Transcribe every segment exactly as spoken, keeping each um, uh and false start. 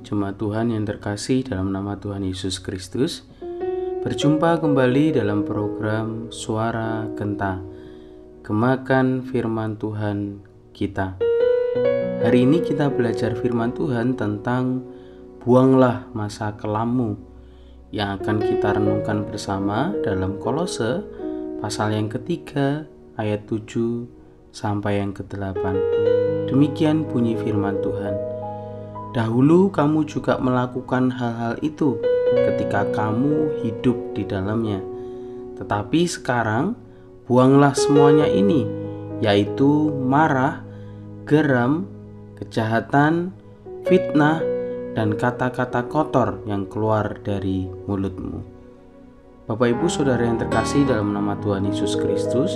Jemaat Tuhan yang terkasih dalam nama Tuhan Yesus Kristus, berjumpa kembali dalam program Suara Genta, Gemakan Firman Tuhan kita. Hari ini kita belajar firman Tuhan tentang buanglah masa kelammu, yang akan kita renungkan bersama dalam Kolose pasal yang ketiga ayat tujuh sampai yang kedelapan. Demikian bunyi firman Tuhan. Dahulu kamu juga melakukan hal-hal itu ketika kamu hidup di dalamnya. Tetapi sekarang buanglah semuanya ini, yaitu marah, geram, kejahatan, fitnah, dan kata-kata kotor yang keluar dari mulutmu. Bapak Ibu Saudara yang terkasih dalam nama Tuhan Yesus Kristus,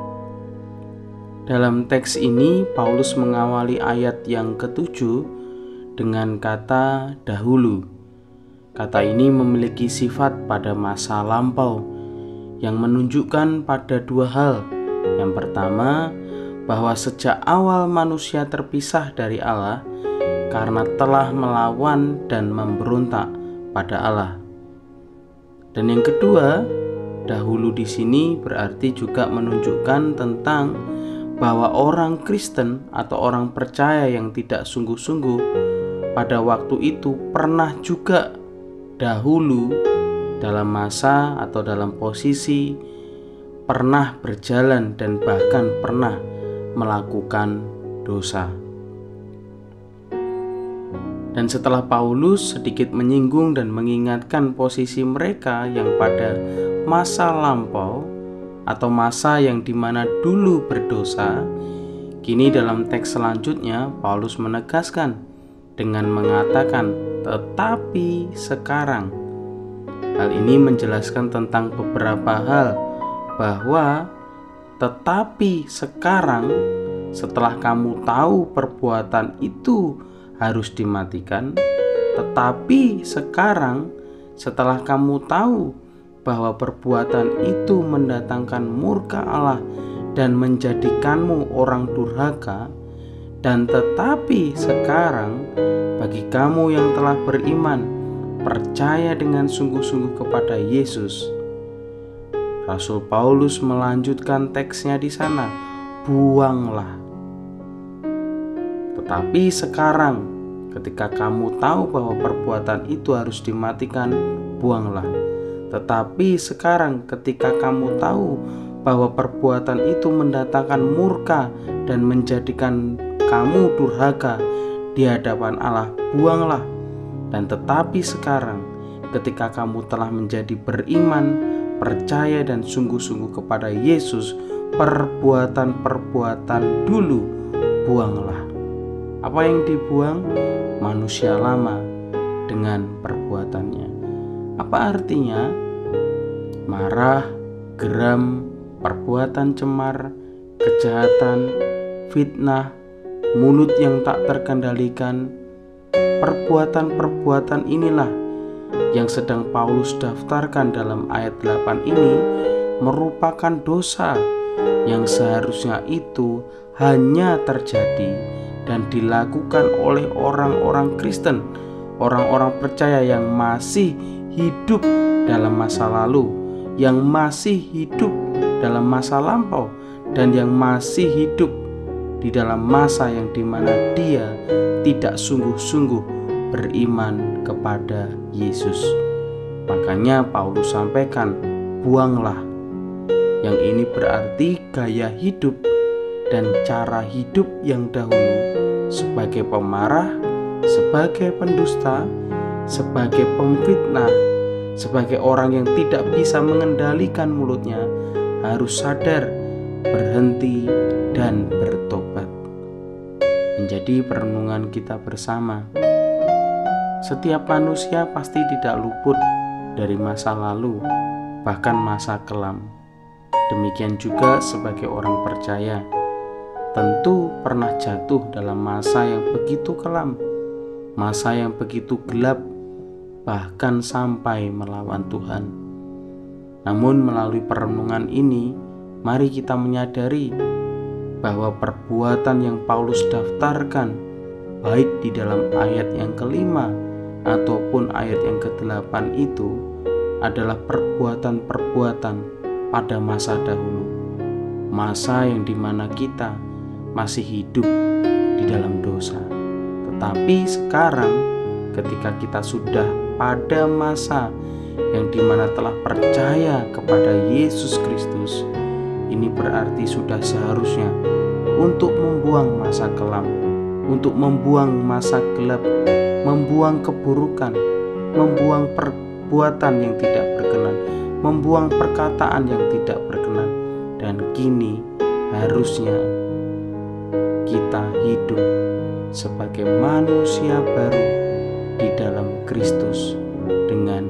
dalam teks ini Paulus mengawali ayat yang ketujuh dengan kata dahulu. Kata ini memiliki sifat pada masa lampau yang menunjukkan pada dua hal. Yang pertama, bahwa sejak awal manusia terpisah dari Allah karena telah melawan dan memberontak pada Allah. Dan yang kedua, dahulu di sini berarti juga menunjukkan tentang bahwa orang Kristen atau orang percaya yang tidak sungguh-sungguh pada waktu itu pernah juga dahulu dalam masa atau dalam posisi pernah berjalan dan bahkan pernah melakukan dosa. Dan setelah Paulus sedikit menyinggung dan mengingatkan posisi mereka yang pada masa lampau atau masa yang dimana dulu berdosa, kini dalam teks selanjutnya Paulus menegaskan dengan mengatakan tetapi sekarang. Hal ini menjelaskan tentang beberapa hal, bahwa tetapi sekarang setelah kamu tahu perbuatan itu harus dimatikan, tetapi sekarang setelah kamu tahu bahwa perbuatan itu mendatangkan murka Allah dan menjadikanmu orang durhaka, dan tetapi sekarang bagi kamu yang telah beriman, percaya dengan sungguh-sungguh kepada Yesus. Rasul Paulus melanjutkan teksnya di sana, buanglah. Tetapi sekarang ketika kamu tahu bahwa perbuatan itu harus dimatikan, buanglah. Tetapi sekarang ketika kamu tahu bahwa perbuatan itu mendatangkan murka dan menjadikan kamu durhaka di hadapan Allah, buanglah. Dan tetapi sekarang ketika kamu telah menjadi beriman, percaya dan sungguh-sungguh kepada Yesus, perbuatan-perbuatan dulu buanglah. Apa yang dibuang? Manusia lama dengan perbuatannya. Apa artinya? Marah, geram, perbuatan cemar, kejahatan, fitnah, mulut yang tak terkendalikan. Perbuatan-perbuatan inilah yang sedang Paulus daftarkan dalam ayat delapan ini merupakan dosa yang seharusnya itu hanya terjadi dan dilakukan oleh orang-orang Kristen, orang-orang percaya yang masih hidup dalam masa lalu, yang masih hidup dalam masa lampau, dan yang masih hidup di dalam masa yang dimana dia tidak sungguh-sungguh beriman kepada Yesus. Makanya Paulus sampaikan, buanglah. Yang ini berarti gaya hidup dan cara hidup yang dahulu sebagai pemarah, sebagai pendusta, sebagai pemfitnah, sebagai orang yang tidak bisa mengendalikan mulutnya, harus sadar, berhenti, dan bertobat. Menjadi perenungan kita bersama. Setiap manusia pasti tidak luput dari masa lalu, bahkan masa kelam. Demikian juga sebagai orang percaya, tentu pernah jatuh dalam masa yang begitu kelam, masa yang begitu gelap, bahkan sampai melawan Tuhan. Namun melalui perenungan ini, mari kita menyadari bahwa perbuatan yang Paulus daftarkan, baik di dalam ayat yang kelima ataupun ayat yang kedelapan itu adalah perbuatan-perbuatan pada masa dahulu, masa yang dimana kita masih hidup di dalam dosa. Tetapi sekarang ketika kita sudah pada masa yang dimana telah percaya kepada Yesus Kristus, ini berarti sudah seharusnya untuk membuang masa kelam, untuk membuang masa gelap, membuang keburukan, membuang perbuatan yang tidak berkenan, membuang perkataan yang tidak berkenan. Dan kini harusnya kita hidup sebagai manusia baru di dalam Kristus dengan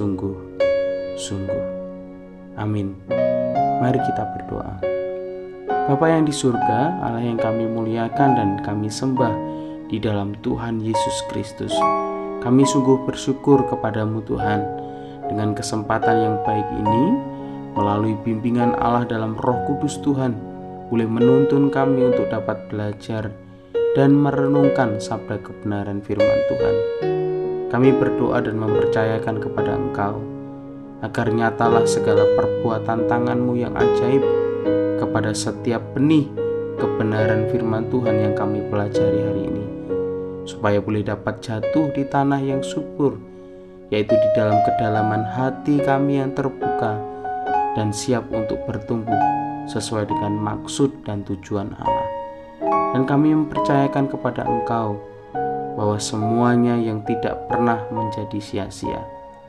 sungguh-sungguh. Amin. Mari kita berdoa. Bapa yang di surga, Allah yang kami muliakan dan kami sembah di dalam Tuhan Yesus Kristus, kami sungguh bersyukur kepadamu Tuhan, dengan kesempatan yang baik ini, melalui bimbingan Allah dalam Roh Kudus Tuhan, boleh menuntun kami untuk dapat belajar dan merenungkan sabda kebenaran firman Tuhan. Kami berdoa dan mempercayakan kepada Engkau, agar nyatalah segala perbuatan tangan-Mu yang ajaib kepada setiap benih kebenaran firman Tuhan yang kami pelajari hari ini, supaya boleh dapat jatuh di tanah yang subur, yaitu di dalam kedalaman hati kami yang terbuka dan siap untuk bertumbuh sesuai dengan maksud dan tujuan Allah. Dan kami mempercayakan kepada Engkau bahwa semuanya yang tidak pernah menjadi sia-sia.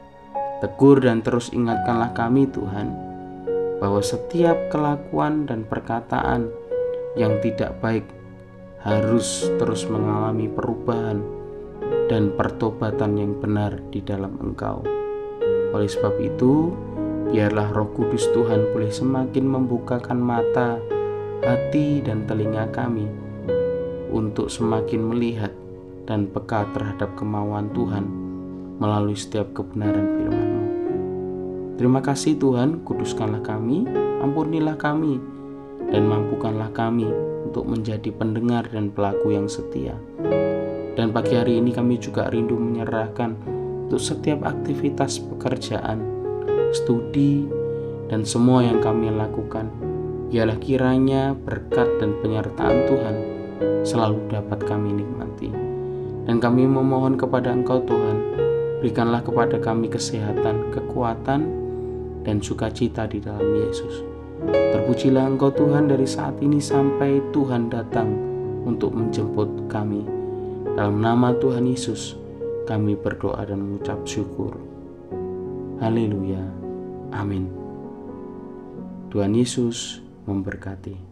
Tegur dan terus ingatkanlah kami Tuhan, bahwa setiap kelakuan dan perkataan yang tidak baik harus terus mengalami perubahan dan pertobatan yang benar di dalam Engkau. Oleh sebab itu, biarlah Roh Kudus Tuhan boleh semakin membukakan mata, hati, dan telinga kami untuk semakin melihat dan peka terhadap kemauan Tuhan melalui setiap kebenaran firman-Mu. Terima kasih Tuhan, kuduskanlah kami, ampunilah kami, dan mampukanlah kami untuk menjadi pendengar dan pelaku yang setia. Dan pagi hari ini kami juga rindu menyerahkan untuk setiap aktivitas pekerjaan, studi, dan semua yang kami lakukan. Biarlah kiranya berkat dan penyertaan Tuhan selalu dapat kami nikmati. Dan kami memohon kepada Engkau Tuhan, berikanlah kepada kami kesehatan, kekuatan, dan sukacita di dalam Yesus. Terpujilah Engkau Tuhan dari saat ini sampai Tuhan datang untuk menjemput kami. Dalam nama Tuhan Yesus kami berdoa dan mengucap syukur. Haleluya. Amin. Tuhan Yesus memberkati.